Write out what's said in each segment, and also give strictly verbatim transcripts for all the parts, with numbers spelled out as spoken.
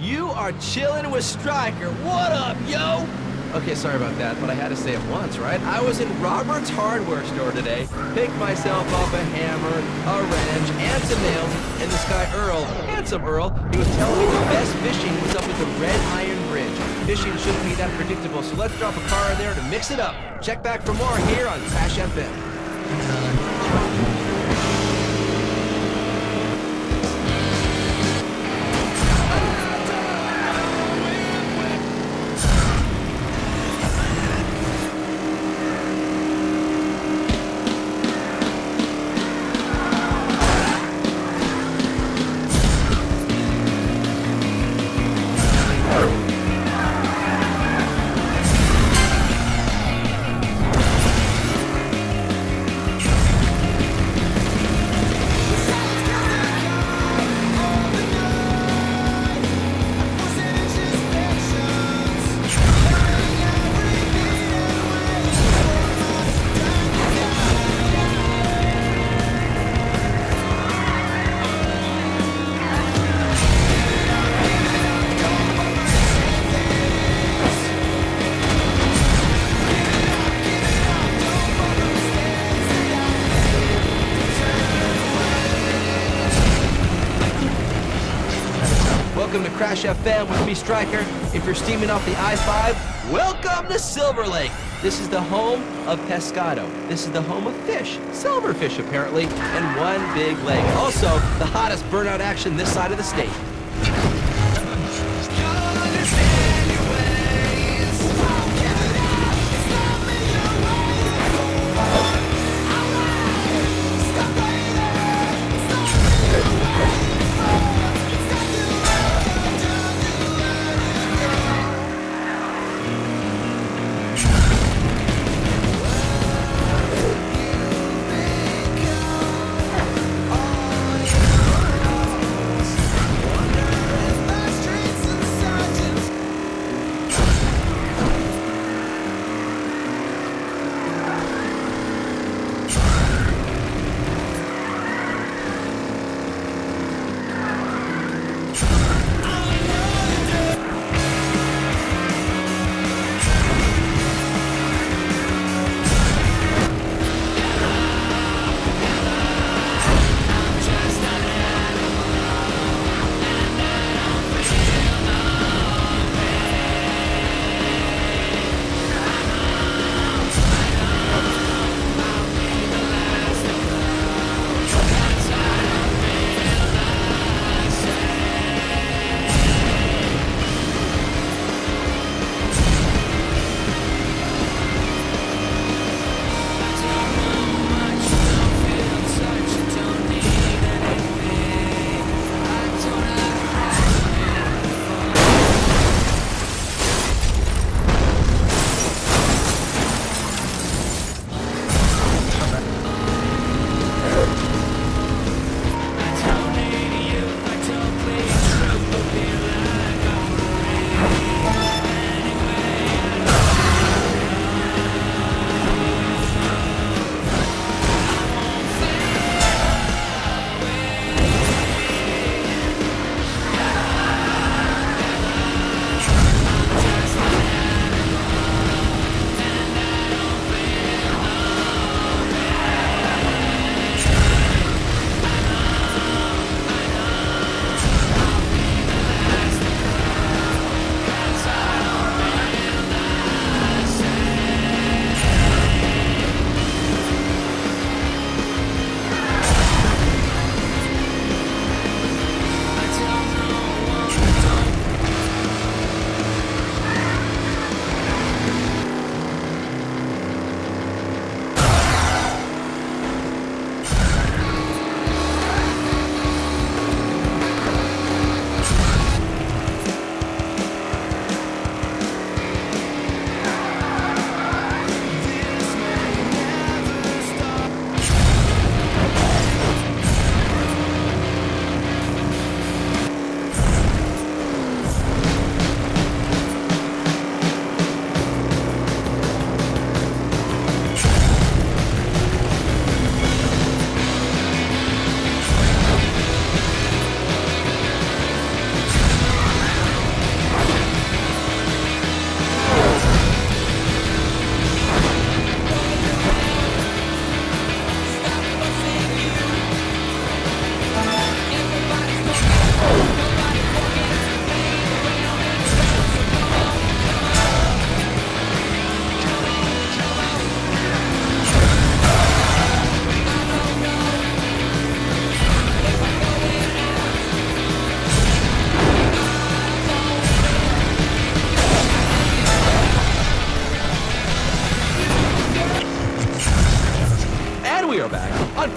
You are chilling with Stryker. What up, yo? Okay, sorry about that, but I had to say it once, right? I was in Robert's hardware store today, picked myself up a hammer, a wrench, and some nails, and this guy Earl, handsome Earl, he was telling me the best fishing was up at the Red Iron Bridge. Fishing shouldn't be that predictable, so let's drop a car in there to mix it up. Check back for more here on Crash F M. Welcome to Crash F M with me, Stryker. If you're steaming off the I five, welcome to Silver Lake. This is the home of pescado. This is the home of fish, silverfish apparently, and one big lake. Also, the hottest burnout action this side of the state.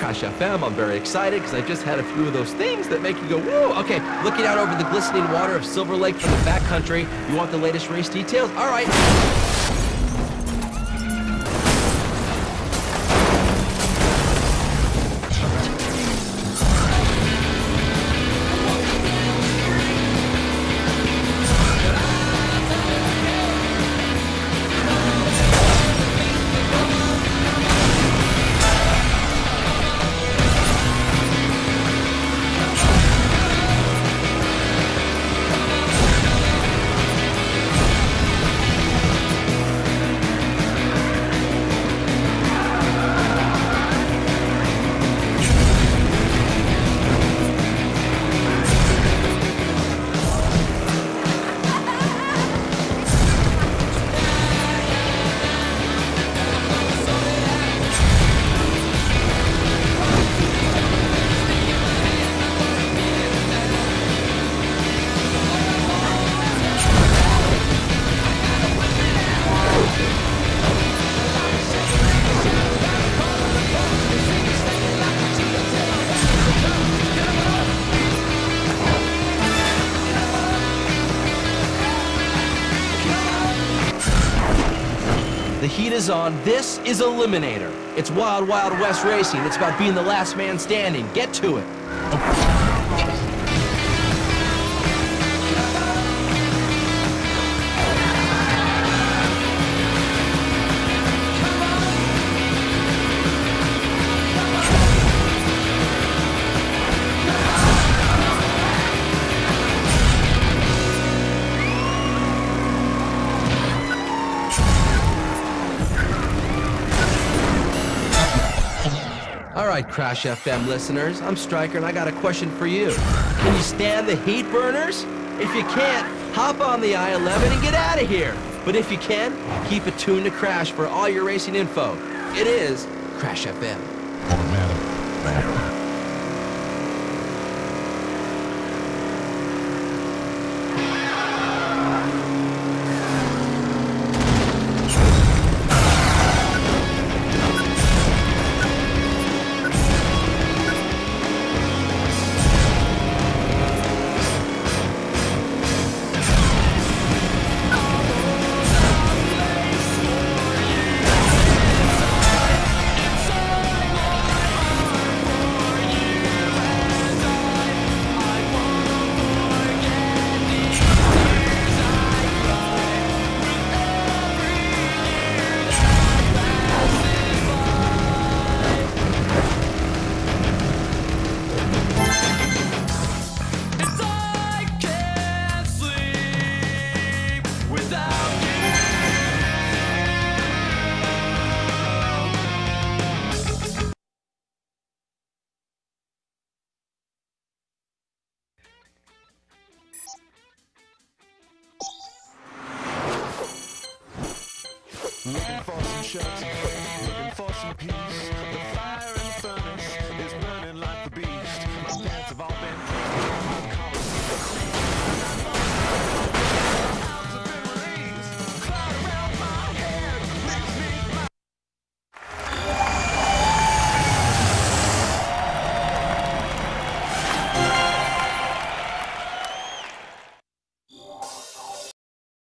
Crash F M. I'm very excited because I just had a few of those things that make you go, woo! Okay, looking out over the glistening water of Silver Lake from the backcountry. You want the latest race details? All right. The heat is on. This is Eliminator. It's Wild Wild West racing. It's about being the last man standing. Get to it. All right, Crash F M listeners, I'm Stryker, and I got a question for you. Can you stand the heat burners? If you can't, hop on the I eleven and get out of here. But if you can, keep it tuned to Crash for all your racing info. It is Crash F M. Looking for some shelter, looking for some peace.